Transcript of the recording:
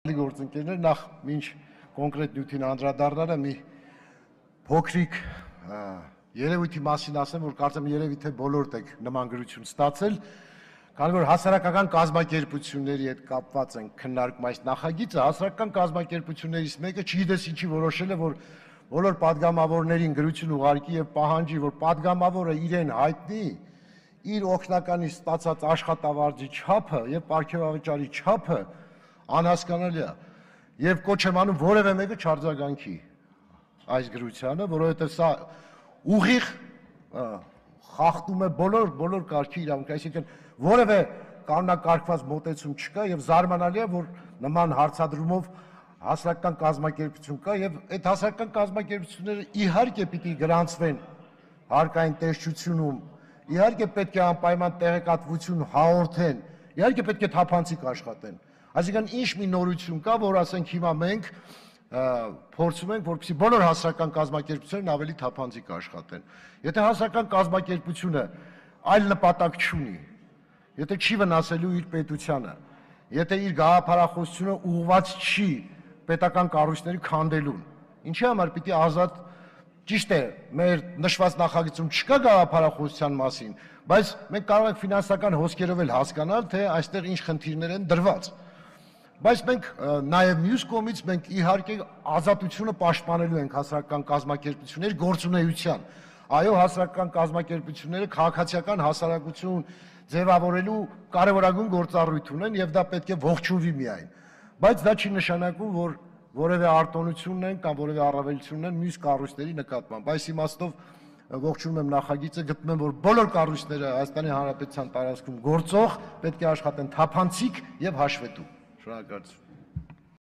Գործընկերներ, նախ մինչ կոնկրետ նյութին անդրադառնալը մի փոքրիկ երևույթի մասին ասեմ, որ կարծեմ երևի թե բոլորդ եք նման գրություն ստացել, քանի որ հասարակական կազմակերպությունների հետ կապված են քննարկում այս նախագիծը, հասարակական կազմակերպություններից մեկը չգիտես ինչի որոշել է, որ բոլոր падգամավորներին գրություն ուղարկի եւ պահանջի, որ падգամավորը իրեն հայտնի իր օգնականից ստացած աշխատավարձի չափը եւ պարգևավճարի չափը անհասկանալի է եւ կոչ եմ անում որևէ մեկը չարձագանքի այս գրությանը, որովհետեւ սա ուղիղ խախտում է բոլոր կարգի իրավունք, այսինքն որևէ կանոնակարգված մոտեցում չկա եւ զարմանալի է, որ նման հարցադրումով հասարակական կազմակերպություն կա եւ այդ հասարակական կազմակերպությունները իհարկե պիտի գրանցվեն հարկային տեսչությունում, իհարկե պետք է անպայման տեղեկատվություն հաղորդեն, իհարկե պետք է թափանցիկ աշխատեն։ Այսինքն ինչ մի նորություն կա, որ ասենք հիմա մենք փորձում ենք, որպեսզի բոլոր հասարակական կազմակերպություններն ավելի թափանցիկ աշխատեն։ Եթե հասարակական կազմակերպությունը այլ նպատակ չունի, եթե չի վնասելու իր պետությանը, եթե իր գաղափարախոսությունը ուղղված չի պետական կառույցների քանդելուն, ինչի համար պիտի ազատ, ճիշտ է, մեր նշված նախագծում չկա գաղափարախոսության մասին, բայց մենք կարող ենք ֆինանսական հոսքերով էլ հասկանալ, թե այստեղ ինչ խնդիրներ են դրված։ Բայց մենք նաև մյուս կողմից մենք իհարկե ազատությունը պաշտպանելու ենք հասարակական կազմակերպությունների գործունեության։ Այո, հասարակական կազմակերպությունները քաղաքացիական հասարակություն ձևավորելու կարևորագույն գործառույթ ունեն եւ դա պետք է ողջունվի միայն։ Բայց դա չի նշանակում, որ որևէ արտոնություն ունեն կամ որևէ առավելություն ունեն մյուս կառույցների նկատմամբ։ Այս իմաստով ողջունում եմ նախագիծը, գտնում եմ, որ բոլոր կառույցները Հայաստանի Հանրապետության տարածքում գործող պետք է աշխատեն թափանցիկ եւ հաշվետու։ Շնորհակալություն։